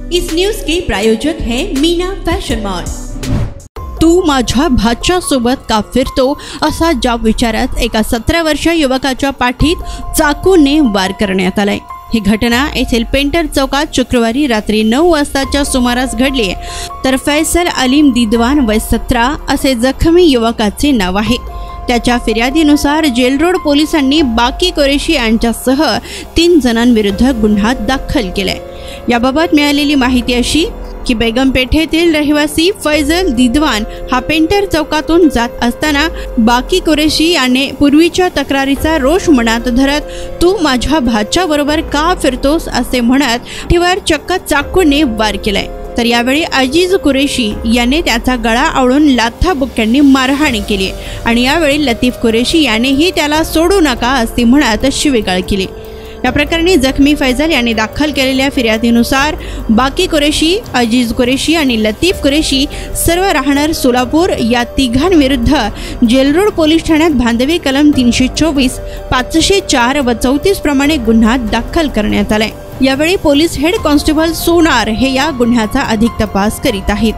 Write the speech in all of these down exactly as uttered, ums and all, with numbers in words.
इस न्यूज के प्रायोजक हैं मीना फैशन मॉल। तू माझ्या भाच्या सोबत का फिरतो असा जाब विचारत एका सतरा वर्षीय युवकाच्या पाठीत चाकूने वार करण्यात आलाय। ही घटना येथील पेंटर चौकात शुक्रवारी रात्री नऊ वाजताच्या सुमारास घडली, तर फैसल अलीम दिदवान वय सतरा असे जखमी युवकाचे नाव आहे। त्याच्या फिर्यादीनुसार जेलरोड पोलिसांनी बाकी कुरेशी यांच्यासह तीन जणांविरुद्ध गुन्हा दाखल केलाय। याबाबत मिळालेली माहिती अशी की बेगम पेठेतील रहिवासी फैजल दिदवान हा पेंटर चौकातून जात असताना बाकी कुरेशी याने पूर्वीच्या तक्रारीचा रोष मनात धरत तू माझ्या भाच्या बरोबर का फिरतोस असे म्हणत तिवर चक्क चाकूने वार केलाय। तर यावेळी अजीज कुरेशी याने त्याचा गळा आवळून लाथाबुक्क्यांनी मारहाण केली आणि यावेळी लतीफ कुरेशी यानेही त्याला सोडू नका असे म्हणत शिवीगाळ केली। या प्रकरणी जखमी फैजल यांनी दाखल केलेल्या फिर्यादीनुसार बाकी कुरेशी, अजीज कुरेशी आणि लतीफ कुरेशी सर्व राहणार सोलापूर या तिघांविरुद्ध जेलरोड पोलीस ठाण्यात भांडवी कलम तीनशे चोवीस, पाचशे चार व चौतीस प्रमाणे गुन्हा दाखल करण्यात आलाय। यावेळी पोलीस हेड कॉन्स्टेबल सोनार हे या गुन्ह्याचा अधिक तपास करीत आहेत।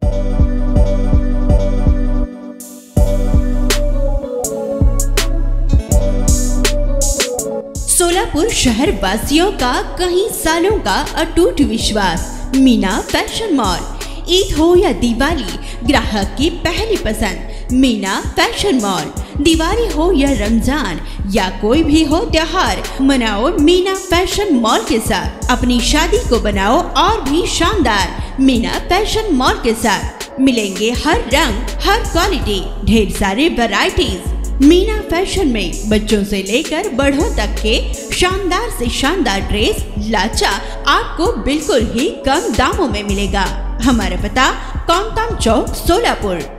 सोलापुर शहर वासियों का कई सालों का अटूट विश्वास मीना फैशन मॉल। ईद हो या दिवाली, ग्राहक की पहली पसंद मीना फैशन मॉल। दिवाली हो या रमजान या कोई भी हो त्योहार, मनाओ मीना फैशन मॉल के साथ। अपनी शादी को बनाओ और भी शानदार मीना फैशन मॉल के साथ। मिलेंगे हर रंग, हर क्वालिटी, ढेर सारे वैरायटीज। मीना फैशन में बच्चों से लेकर बड़ों तक के शानदार से शानदार ड्रेस लाचा आपको बिल्कुल ही कम दामों में मिलेगा। हमारा पता कौंताम चौक सोलापुर।